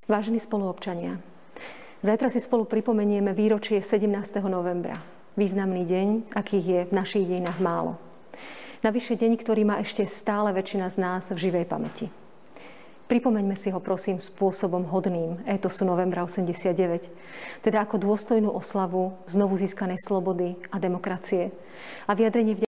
Vážení spoluobčania, zajtra si spolu pripomenieme výročie 17. novembra. Významný deň, akých je v našich dejinách málo. Navyše deň, ktorý má ešte stále väčšina z nás v živej pamäti. Pripomeňme si ho, prosím, spôsobom hodným étosu novembra 89, teda ako dôstojnú oslavu znovu získanej slobody a demokracie a vyjadrenie